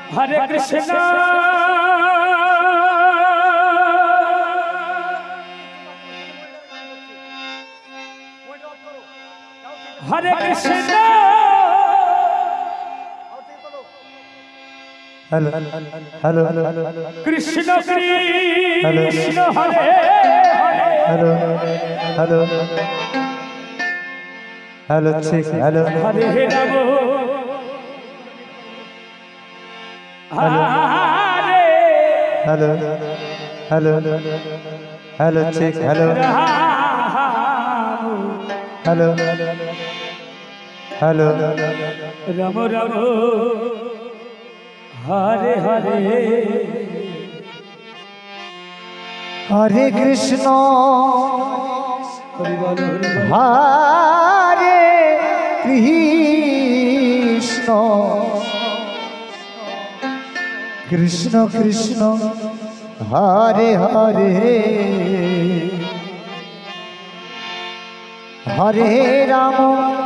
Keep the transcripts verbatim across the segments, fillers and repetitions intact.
हरे Krishna Hare Krishna hello hello Krishna Krishna Hare hello hello hello ठीक hello Hare Ram Hare hello hello hello ठीक hello hello hello Ram Ram Hare Hare Hare Krishna Hari बोल हरि बोल हरे कृष्ण कृष्ण कृष्ण हरे हरे हरे राम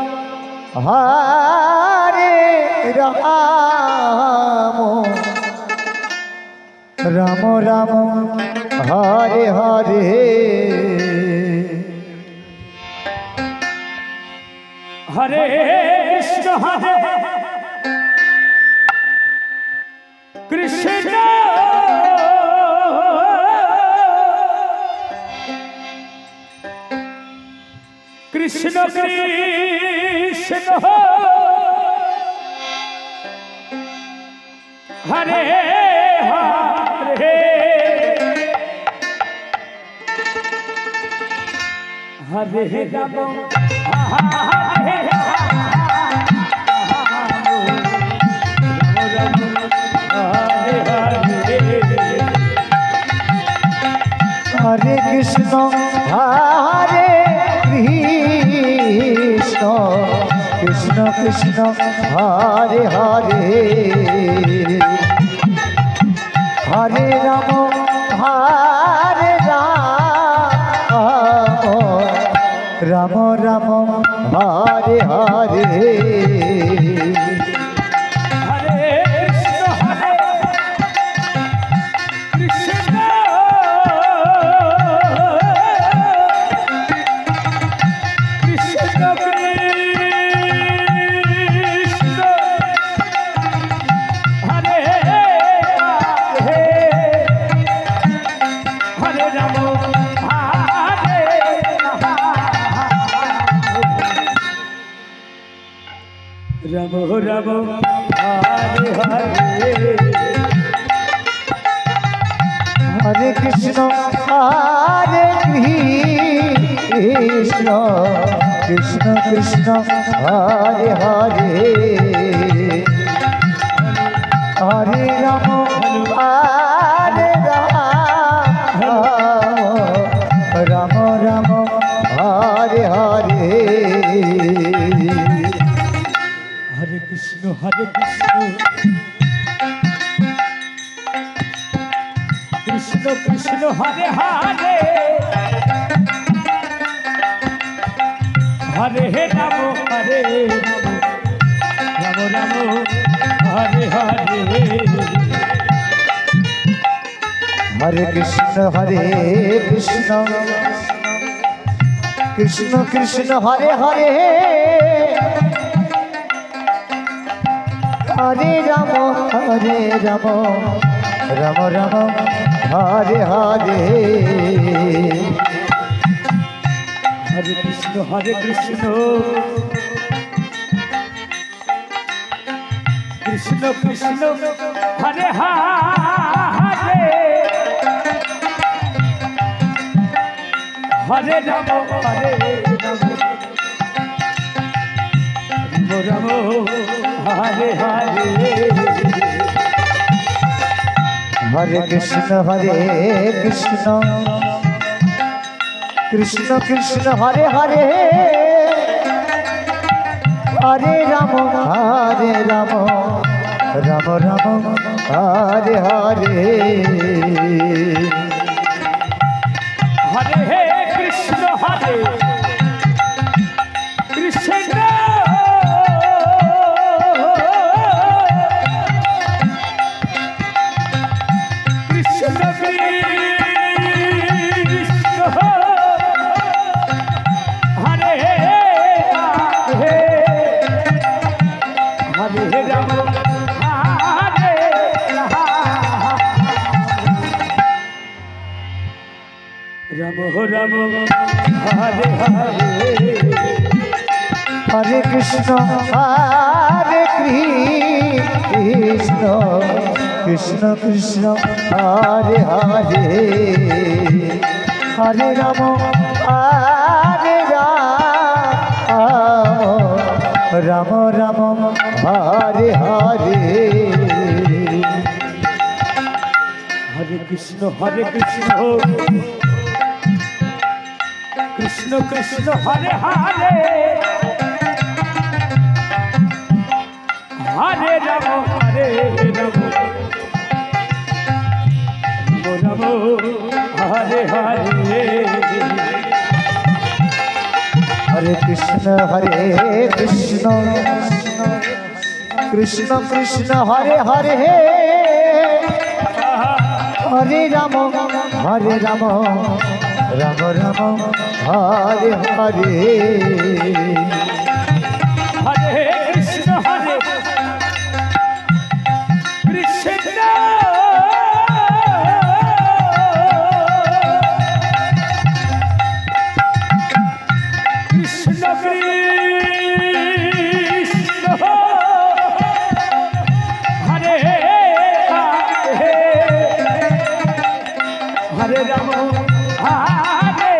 हरे राम राम राम हरे हरे हरे कृष्ण हरे कृष्ण कृष्ण कृष्ण हरे हरे हरे राम हरे हरे कृष्ण हरे कृष्ण कृष्ण कृष्ण हरे हरे हरे राम हरे राम राम राम हरे हरे राम राम हरे हरे हरे कृष्ण हरे कृष्ण कृष्ण कृष्ण हरे हरे हरे राम हरे राम राम राम हरे हरे हरे कृष्ण हरे कृष्ण कृष्ण कृष्ण हरे हरे हरे राम हरे राम राम हरे हरे हरे कृष्ण हरे कृष्ण कृष्ण कृष्ण हरे हरे हरे राम हरे राम राम राम हरे हरे हरे कृष्ण हरे कृष्ण कृष्ण कृष्ण हरे हरे हरे राम हरे राम राम हरे हरे हरे कृष्ण हरे कृष्ण कृष्ण कृष्ण हरे हरे हरे राम हरे राम राम राम हरे हरे हरे कृष्ण हरे कृष्ण রাম হরে হরে হরে কৃষ্ণ হরে কৃষ্ণ কৃষ্ণ কৃষ্ণ হরে হরে হরে রাম হরে রাম রাম রাম হরে হরে হরে কৃষ্ণ হরে কৃষ্ণ কৃষ্ণ কৃষ্ণ হরে হরে হরে রাম হরে রাম রাম হরে হরে হরে কৃষ্ণ হরে কৃষ্ণ কৃষ্ণ কৃষ্ণ হরে হরে হরে রাম হরে রাম রাম রাম হরে হরে হরে কৃষ্ণ হরে কৃষ্ণ কৃষ্ণ কৃষ্ণ হরে হরে রাম হরে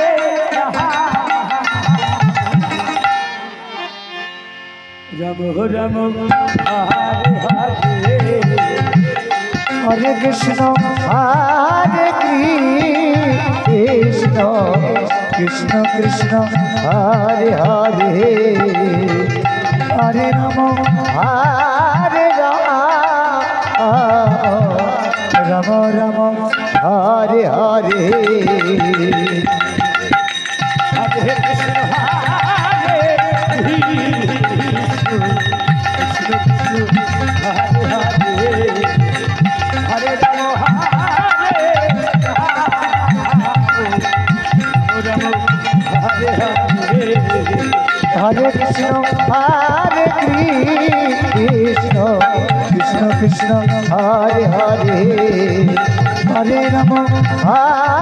রাম রাম হরে হরে হরে কৃষ্ণ হরে কৃষ্ণ কৃষ্ণ কৃষ্ণ হরে হরে হরে রাম হরে রাম রাম রাম হরে হরে হরে কৃষ্ণ হরে কৃষ্ণ কৃষ্ণ হরে হরে হরে রাম হরে রাম হরে হরে হরে কৃষ্ণ হরে কৃষ্ণ কৃষ্ণ কৃষ্ণ হরে হরে হরে রাম হরে